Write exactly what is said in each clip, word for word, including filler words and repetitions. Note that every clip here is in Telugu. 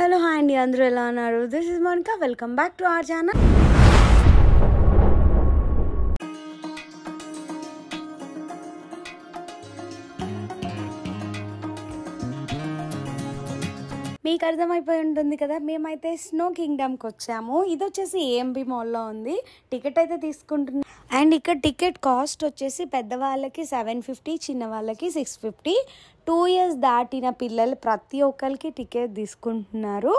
హలో హాయ్ అండి, అందరూ ఎలా ఉన్నారు? This is Monika. Welcome back to our channel. మీకు అర్థమైపోయి ఉంటుంది కదా, మేమైతే స్నో కింగ్డమ్కి వచ్చాము. ఇది వచ్చేసి ఏఎంబి మాల్లో ఉంది. టికెట్ అయితే తీసుకుంటున్నాం. అండ్ ఇక్కడ టికెట్ కాస్ట్ వచ్చేసి పెద్దవాళ్ళకి సెవెన్ ఫిఫ్టీ, చిన్న వాళ్ళకి సిక్స్ ఫిఫ్టీ. టూ ఇయర్స్ దాటిన పిల్లలు ప్రతి ఒక్కరికి టికెట్ తీసుకుంటున్నారు.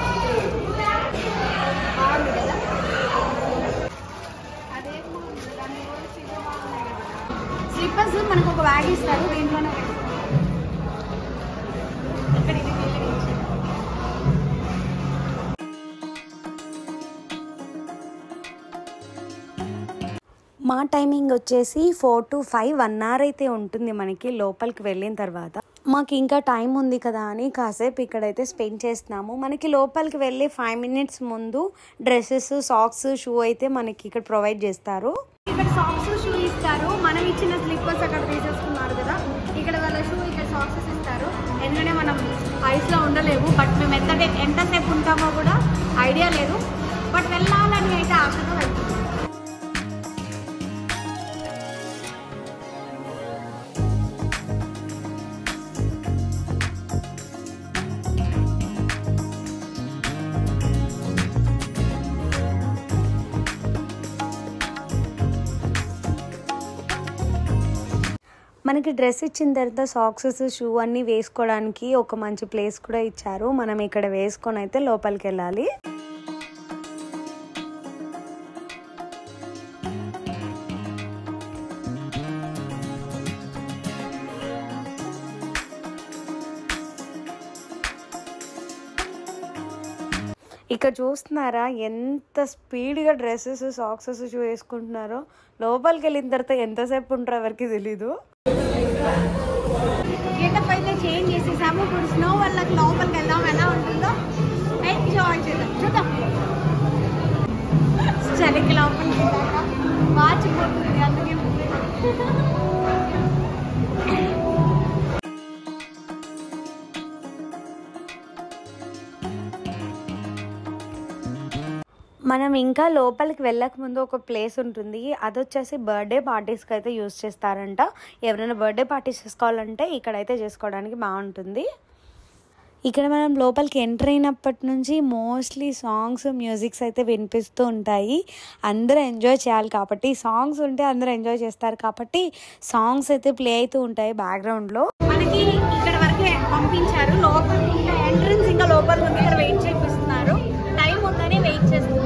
స్లిప్పర్స్ మనకు ఒక బ్యాగ్ ఇస్తారు, దీంట్లోనే మా టైమింగ్ వచ్చేసి four to five one hour అయితే ఉంటుంది మనకి లోపలికి వెళ్ళిన తర్వాత. మాకు ఇంకా టైం ఉంది కదా అని కాసేపు ఇక్కడైతే స్పెండ్ చేస్తున్నాము. మనకి లోపలికి వెళ్ళి ఫైవ్ మినిట్స్ ముందు డ్రెస్సెస్, సాక్స్, షూ అయితే మనకి ఇక్కడ ప్రొవైడ్ చేస్తారు. ఇక్కడ సాక్స్, షూ ఇస్తారు. మనం ఇచ్చిన స్లిప్పర్స్ అక్కడ తీసేసుకున్నారు కదా, ఇక్కడ వాళ్ళ షూ, ఇక్కడ సాక్సెస్ ఇస్తారు. ఎందుకంటే మనం ఐస్లో ఉండలేము, బట్ మేము ఎంత ఎంతసేపు ఉంటామో కూడా ఐడియా లేదు. బట్ వెళ్ళాలని అయితే ఆశగా వెళ్తాం. మనకి డ్రెస్ ఇచ్చిన తర్వాత సాక్సెస్, షూ అన్నీ వేసుకోవడానికి ఒక మంచి ప్లేస్ కూడా ఇచ్చారు. మనం ఇక్కడ వేసుకొని అయితే లోపలికి వెళ్ళాలి. ఇక్కడ చూస్తున్నారా ఎంత స్పీడ్గా డ్రెస్సెస్, సాక్సెస్, షూ వేసుకుంటున్నారో. లోపలికి వెళ్ళిన తర్వాత ఎంతసేపు ఉంటారో ఎవరికి తెలీదు. గెటప్ అయితే చేంజ్ చేసేసాము. ఇప్పుడు స్నో వల్ల లోపలికి వెళ్దాం, ఎలా ఉంటుందో ఎంజాయ్ చేద్దాం. చూద్దాం. చలికి లోపలికి వాచిపోతుంది అందుకే. మనం ఇంకా లోపలికి వెళ్ళక ముందు ఒక ప్లేస్ ఉంటుంది. అది వచ్చేసి బర్త్డే పార్టీస్కి అయితే యూజ్ చేస్తారంట. ఎవరైనా బర్త్డే పార్టీస్ చేసుకోవాలంటే ఇక్కడైతే చేసుకోవడానికి బాగుంటుంది. ఇక్కడ మనం లోపలికి ఎంటర్ అయినప్పటి నుంచి మోస్ట్లీ సాంగ్స్, మ్యూజిక్స్ అయితే వినిపిస్తూ ఉంటాయి. అందరూ ఎంజాయ్ చేయాలి కాబట్టి, సాంగ్స్ ఉంటే అందరూ ఎంజాయ్ చేస్తారు కాబట్టి సాంగ్స్ అయితే ప్లే అవుతూ ఉంటాయి బ్యాక్గ్రౌండ్లో. మనకి ఇక్కడ వరకే పంపించారు. లోపలికి ఇంకా ఎంట్రన్స్ ఇంకా లోపలికి ఉంది. ఇక్కడ వెయిట్ చేపిస్తున్నారు. టైం ఉందని వెయిట్ చేస్తున్నాం.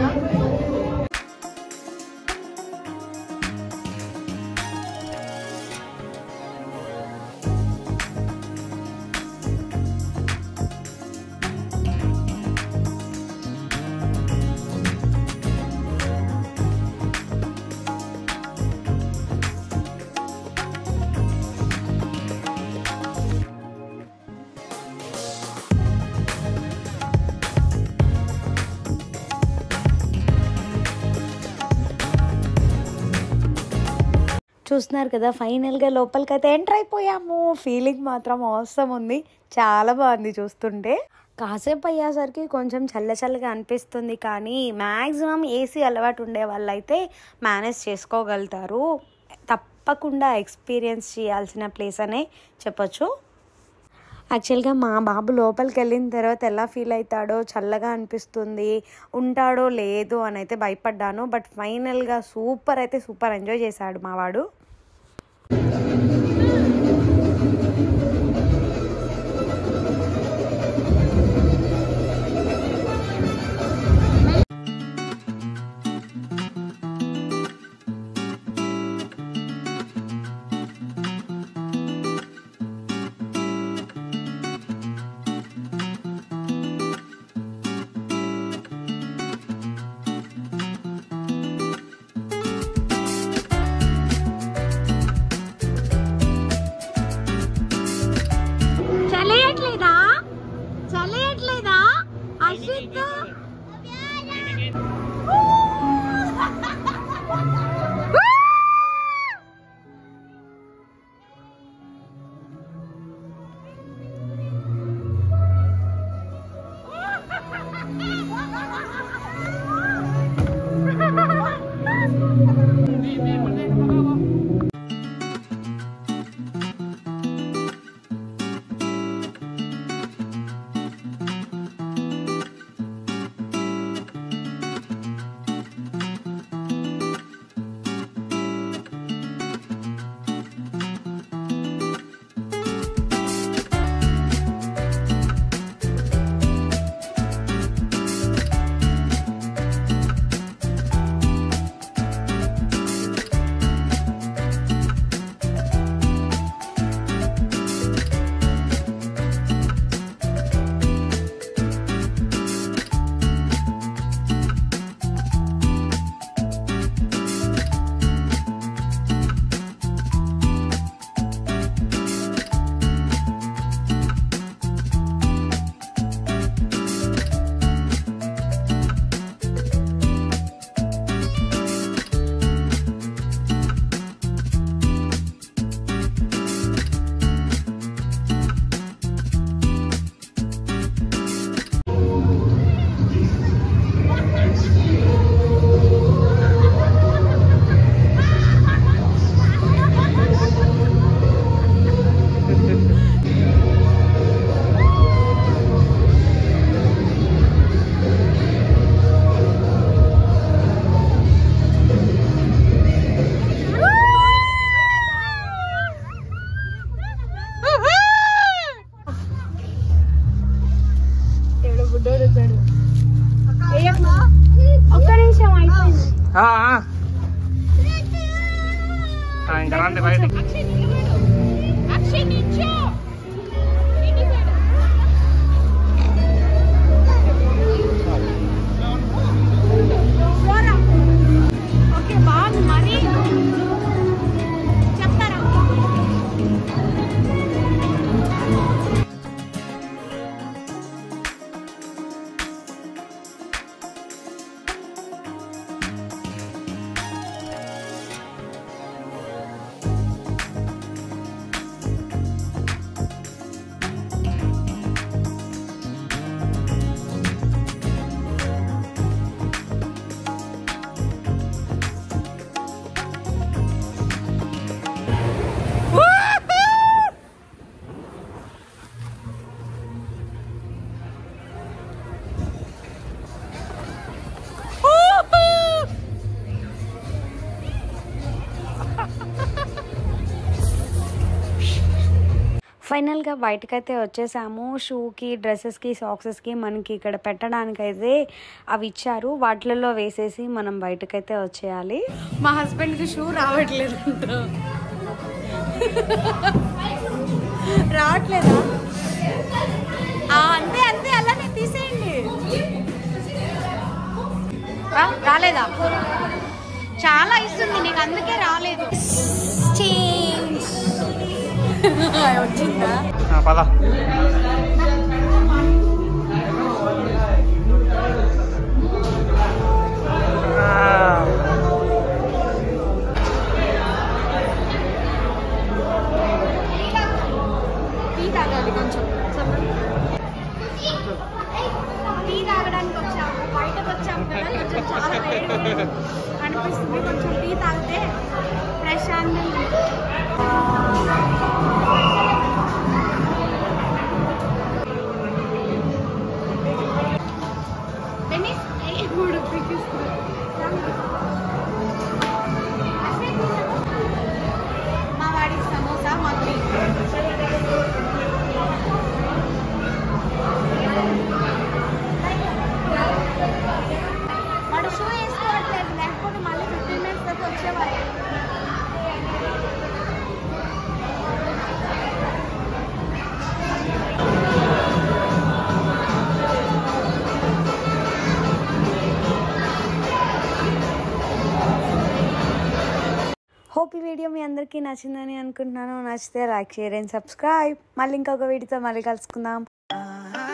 చూస్తున్నారు కదా, ఫైనల్గా లోపలికి అయితే ఎంటర్ అయిపోయాము. ఫీలింగ్ మాత్రం అవసరం ఉంది, చాలా బాగుంది చూస్తుంటే. కాసేపు అయ్యేసరికి కొంచెం చల్ల చల్లగా అనిపిస్తుంది, కానీ మ్యాక్సిమం ఏసీ అలవాటు ఉండే వాళ్ళు అయితే మేనేజ్ చేసుకోగలుగుతారు. తప్పకుండా ఎక్స్పీరియన్స్ చేయాల్సిన ప్లేస్ అనే చెప్పొచ్చు. యాక్చువల్గా మా బాబు లోపలికి వెళ్ళిన తర్వాత ఎలా ఫీల్ అవుతాడో, చల్లగా అనిపిస్తుంది, ఉంటాడో లేదో అని అయితే భయపడ్డాను. బట్ ఫైనల్గా సూపర్ అయితే సూపర్ ఎంజాయ్ చేశాడు మా వాడు. ఇంకా రండి బయట. ఓకే బాగుంది మరి చెప్తారా? ఫైనల్గా బయటకైతే వచ్చేసాము. షూకి, డ్రెస్సెస్కి, సాక్సెస్కి మనకి ఇక్కడ పెట్టడానికైతే అవి ఇచ్చారు. వాటిలలో వేసేసి మనం బయటకైతే వచ్చేయాలి. మా హస్బెండ్కి షూ రావట్లేదు రావట్లేదా? అంతే అంతే అలానే తీసేయండి. రాలేదా? చాలా ఇస్తుంది నీకు, అందుకే రాలేదు. వచ్చిందా? పద. టీ తాగాలి కొంచెం. టీ తాగడానికి వచ్చాము, బయటకు వచ్చాము కదా, కొంచెం చాలా వేడి అనిపిస్తుంది. కొంచెం టీ తాగితే ప్రశాంతంగా. మా వాడికి సమోసా, మాకు వాడు షూ వేసుకోవట్లేదు, లేకపోతే మళ్ళీ ఫిఫ్టీన్ మినిట్స్ దాకా వచ్చేవాడు. హోప్ ఈ వీడియో మీ అందరికీ నచ్చిందని అనుకుంటున్నాను. నచ్చితే లైక్, షేర్ అండ్ సబ్స్క్రైబ్. మళ్ళీ ఇంకొక వీడియోతో మళ్ళీ కలుసుకుందాం.